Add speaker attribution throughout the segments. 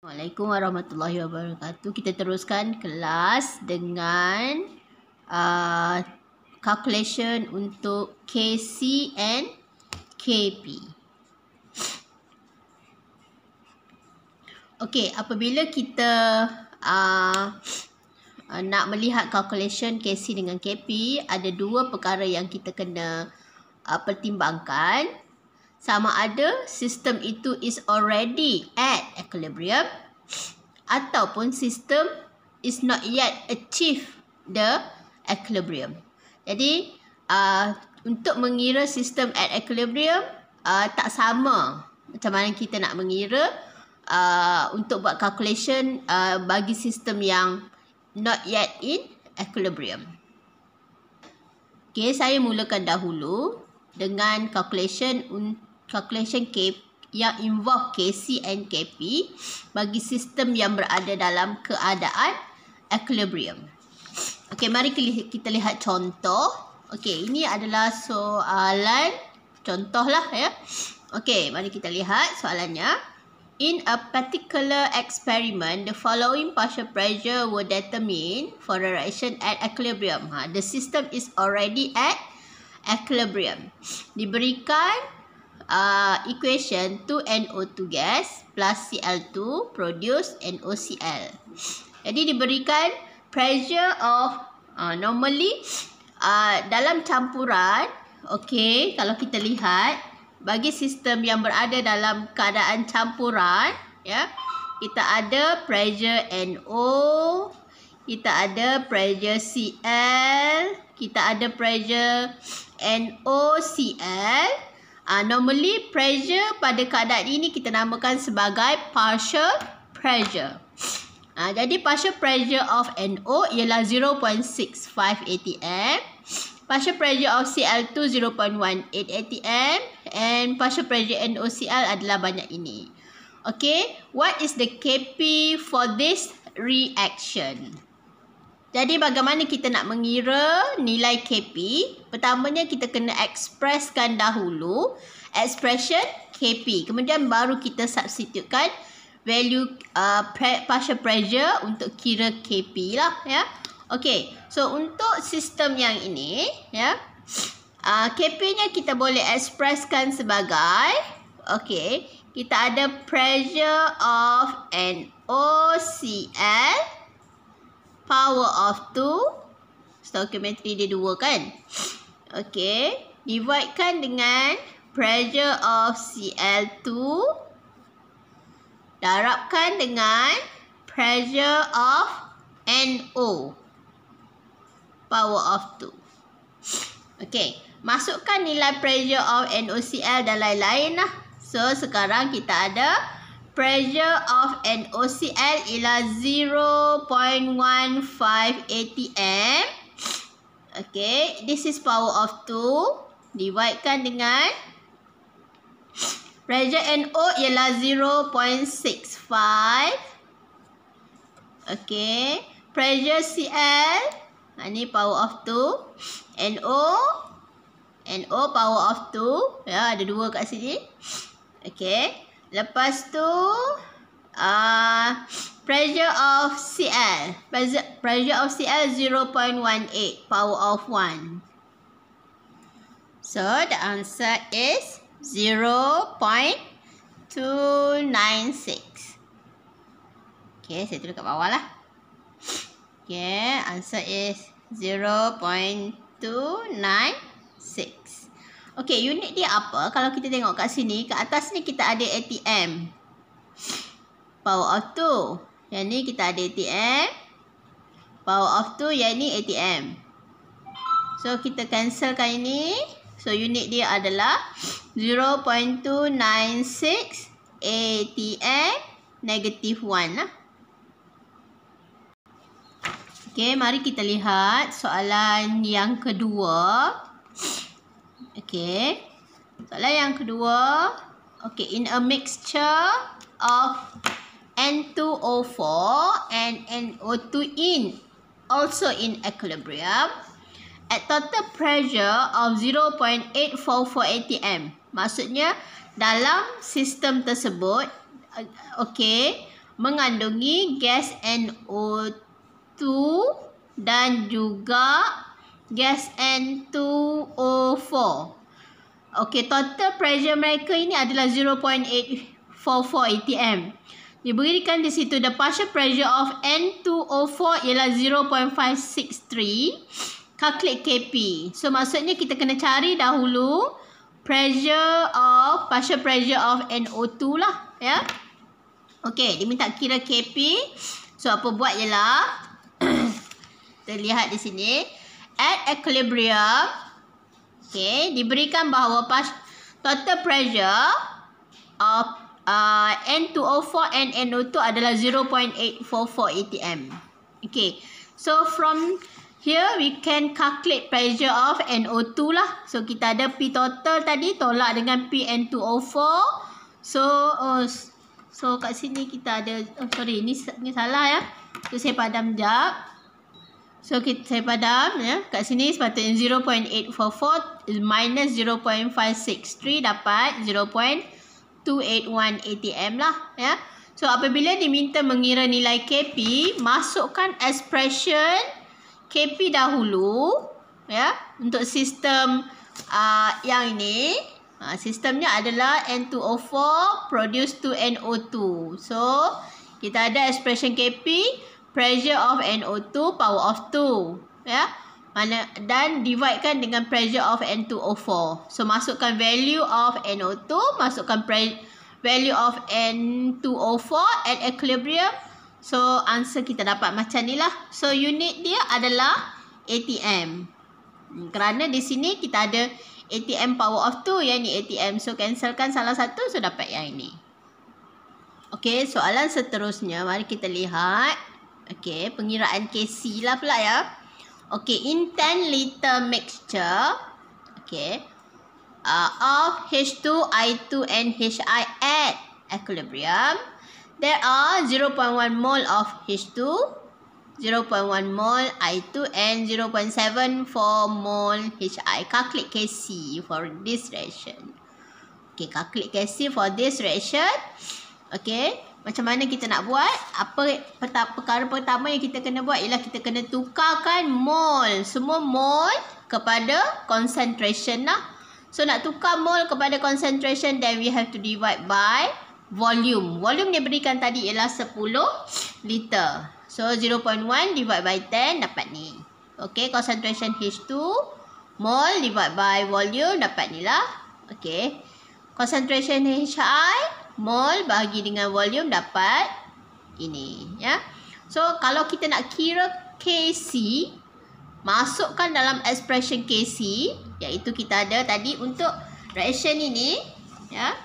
Speaker 1: Assalamualaikum warahmatullahi wabarakatuh. Kita teruskan kelas dengan calculation untuk KC and KP. Okey, apabila kita nak melihat calculation KC dengan KP, ada dua perkara yang kita kena pertimbangkan. Sama ada sistem itu is already at equilibrium ataupun sistem is not yet achieve the equilibrium. Jadi untuk mengira sistem at equilibrium tak sama macam mana kita nak mengira untuk buat calculation bagi sistem yang not yet in equilibrium. Okay, saya mulakan dahulu dengan calculation K yang involve KC and KP bagi sistem yang berada dalam keadaan equilibrium. Okey, mari kita lihat contoh. Okey, ini adalah soalan contohlah ya. Okey, mari kita lihat soalannya. In a particular experiment, the following partial pressure were determined for a reaction at equilibrium. The system is already at equilibrium. Diberikan equation 2NO2 gas plus Cl2 produce NOCl. Jadi diberikan pressure of normally dalam campuran. Okey, kalau kita lihat bagi sistem yang berada dalam keadaan campuran ya, kita ada pressure NO, kita ada pressure Cl, kita ada pressure NOCl. Normally pressure pada keadaan ini kita namakan sebagai partial pressure. Jadi partial pressure of NO ialah 0.65 atm, partial pressure of Cl2 0.18 atm, and partial pressure NOCl adalah banyak ini. Okay, what is the Kp for this reaction? Jadi bagaimana kita nak mengira nilai Kp? Pertamanya kita kena ekspreskan dahulu expression Kp. Kemudian baru kita substitutekan value partial pressure untuk kira Kp lah ya. Okey, so untuk sistem yang ini ya, Kp-nya kita boleh ekspreskan sebagai okey, kita ada pressure of NOCl power of 2, stoichiometry dia 2 kan. Okey, dividekan dengan pressure of Cl2 darabkan dengan pressure of NO power of 2. Okey, masukkan nilai pressure of NOCl dan lain-lain lah. So sekarang kita ada pressure of NOCl ialah 0.15 atm. Okay, this is power of 2. Dividekan dengan pressure NO ialah 0.65. Okay, pressure Cl, ini power of 2. NO power of 2. Ya, ada 2 kat sini. Okay. Lepas tu pressure of Cl. Pressure of Cl 0.18 power of 1. So the answer is 0.296. Okay, saya tulis kat bawah lah. Okay, answer is 0.296. Okey, unit dia apa? Kalau kita tengok kat sini, kat atas ni kita ada atm. Power of 2. Yang ni kita ada atm. Power of 2, yang ni atm. So, kita cancelkan ini. So, unit dia adalah 0.296 atm negative 1 lah. Okey, mari kita lihat soalan yang kedua. Okay, soalan yang kedua. Okay, in a mixture of N2O4 and NO2 also in equilibrium at total pressure of 0.844 atm. Maksudnya dalam sistem tersebut, okey, mengandungi gas NO2 dan juga gas N2O4. Okey, total pressure mereka ini adalah 0.844 atm. Diberikan di situ the partial pressure of N2O4 ialah 0.563. Calculate Kp. So maksudnya kita kena cari dahulu partial pressure of NO2 lah, ya. Okey, dia minta kira Kp. So apa buat ialah kita lihat di sini at equilibrium. Okey, diberikan bahawa total pressure of N2O4 and NO2 adalah 0.844 atm. Okey, so from here we can calculate pressure of NO2 lah. So kita ada P total tadi tolak dengan P N2O4. So kat sini kita ada, sorry, ni salah ya. So saya padam jap. So saya padam ya. Kat sini sepatutnya 0.844 minus 0.563 dapat 0.281 atm lah ya. So apabila diminta mengira nilai Kp, masukkan expression Kp dahulu ya untuk sistem yang ini. Sistemnya adalah N2O4 produce to NO2. So kita ada expression Kp, pressure of NO2 power of 2 ya. Dan dividekan dengan pressure of N2O4. So masukkan value of NO2, masukkan value of N2O4 at equilibrium. So answer kita dapat macam ni lah. So unit dia adalah atm. Kerana di sini kita ada atm power of 2, yang ni atm. So cancelkan salah satu, so dapat yang ini. Okey, soalan seterusnya mari kita lihat. Okey, pengiraan Kc lah pula ya. Okey, in 10 liter mixture, okey, of H2, I2 and Hi at equilibrium, there are 0.1 mole of H2, 0.1 mole I2 and 0.74 mole Hi. Calculate Kc for this reaction. Okay, calculate Kc for this reaction. Okay, macam mana kita nak buat? Perkara pertama yang kita kena buat ialah kita kena tukarkan mole. Semua mole kepada concentration lah. So nak tukar mole kepada concentration, then we have to divide by volume. Volume dia berikan tadi ialah 10 liter. So 0.1 divide by 10 dapat ni. Okay, concentration H2 mole divide by volume dapat ni lah. Okay, concentration Hi mole bahagi dengan volume dapat ini ya. So kalau kita nak kira Kc, masukkan dalam expression Kc, iaitu kita ada tadi untuk reaction ini ya.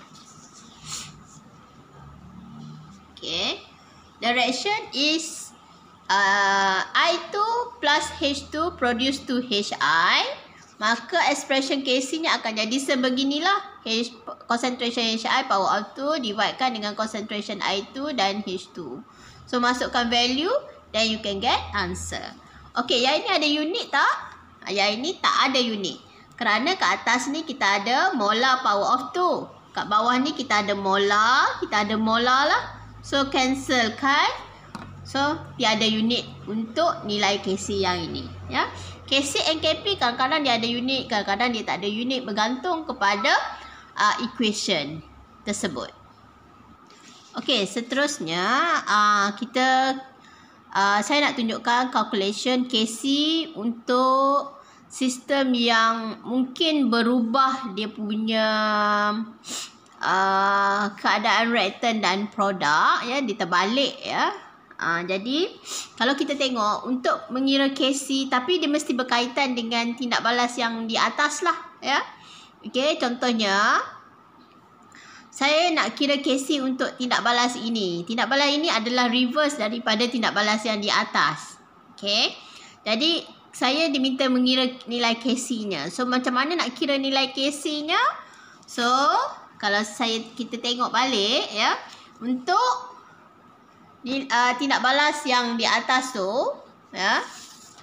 Speaker 1: Okay, the reaction is I2 plus H2 produce to Hi. Maka expression Kc nya akan jadi sebeginilah. Concentration Hi power of 2 dividekan dengan concentration I2 dan H2. So masukkan value, then you can get answer. Okey, yang ini ada unit tak? Yang ini tak ada unit. Kerana kat atas ni kita ada molar power of 2. Kat bawah ni kita ada molar, lah. So cancelkan. So tiada unit untuk nilai Kc yang ini ya. Kc and Kp kadang-kadang dia ada unit, kadang-kadang dia tak ada unit, bergantung kepada equation tersebut. Okey, seterusnya saya nak tunjukkan calculation Kc untuk sistem yang mungkin berubah dia punya keadaan reaktan dan produk ya, diterbalik ya. Jadi kalau kita tengok untuk mengira Kc, tapi dia mesti berkaitan dengan tindak balas yang di atas lah ya. Okey, contohnya saya nak kira Kc untuk tindak balas ini. Tindak balas ini adalah reverse daripada tindak balas yang di atas. Okey, jadi saya diminta mengira nilai Kc-nya. So macam mana nak kira nilai Kc-nya? So kalau kita tengok balik ya, untuk tindak balas yang di atas tu ya,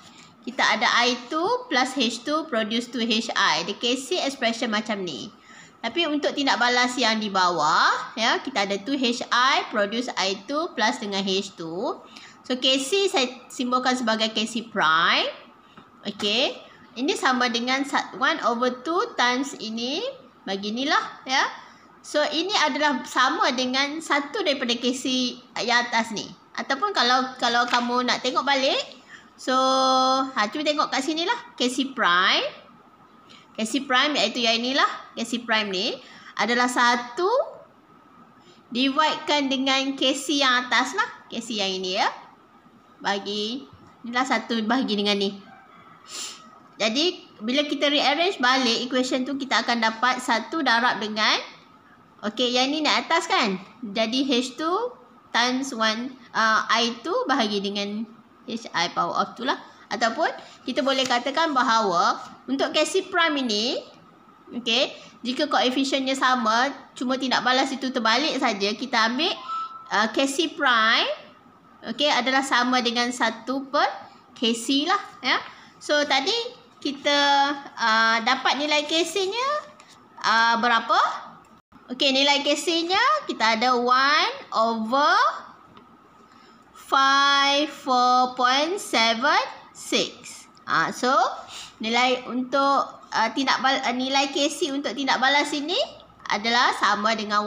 Speaker 1: kita ada I2 plus H2 produce to Hi. The Kc expression macam ni. Tapi untuk tindak balas yang di bawah, ya, kita ada 2HI produce I2 plus dengan H2. So KC saya simbolkan sebagai KC prime. Okey. Ini sama dengan 1/2 times ini bagi inilah, ya. So ini adalah sama dengan satu daripada KC yang atas ni. Ataupun kalau kamu nak tengok balik, so cuba tengok kat sini lah. KC prime. KC prime iaitu yang inilah. KC prime ni adalah 1 dividekan dengan KC yang atas lah. KC yang ini, ya. Inilah 1 bahagi dengan ni. Jadi bila kita rearrange balik equation tu, kita akan dapat 1 darab dengan, okey, yang ni naik atas kan. Jadi H2 times 1 I2 bahagi dengan HI power of 2 lah. Ataupun kita boleh katakan bahawa untuk KC prime ini, okey, jika koefisiennya sama, cuma tindak balas itu terbalik saja, kita ambil KC prime, okey, adalah sama dengan 1/KC lah, ya. So tadi kita dapat nilai KC-nya berapa? Okey, nilai KC-nya kita ada 1/54.76. So nilai untuk nilai KC untuk tindak balas ini adalah sama dengan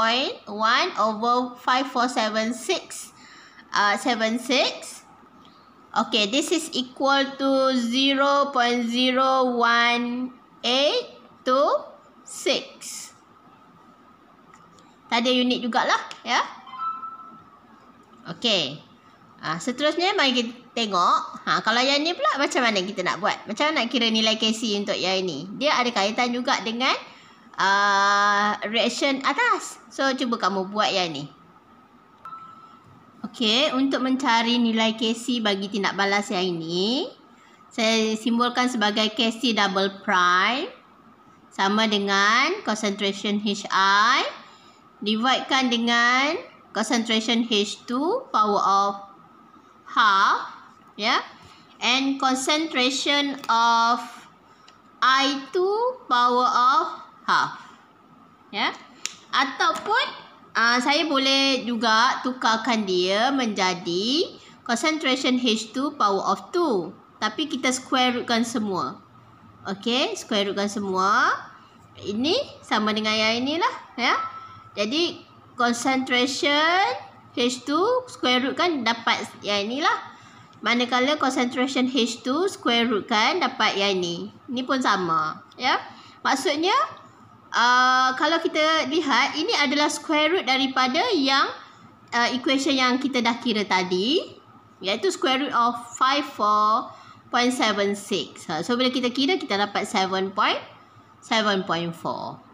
Speaker 1: 1/5476. 76. Okay, this is equal to 0.01826. Tadi unit jugalah, ya. Okay. Seterusnya mari kita tengok. Kalau yang ni pula macam mana kita nak buat? Macam mana nak kira nilai KC untuk yang ini? Dia ada kaitan juga dengan reaction atas. So cuba kamu buat yang ni. Okey, untuk mencari nilai KC bagi tindak balas yang ini, saya simbolkan sebagai KC double prime sama dengan concentration HI dividekan dengan concentration H2 power of half, ya, and concentration of I2 power of half, ya. Ataupun saya boleh juga tukarkan dia menjadi concentration H2 power of 2. Tapi kita square rootkan semua. Okey, square rootkan semua. Ini sama dengan yang inilah, ya. Jadi concentration H2 square root kan dapat yang inilah. Manakala concentration H2 square root kan dapat yang ini. Ini pun sama, ya. Maksudnya kalau kita lihat, ini adalah square root daripada yang equation yang kita dah kira tadi, iaitu square root of 54.76. So bila kita kira, kita dapat 7.4.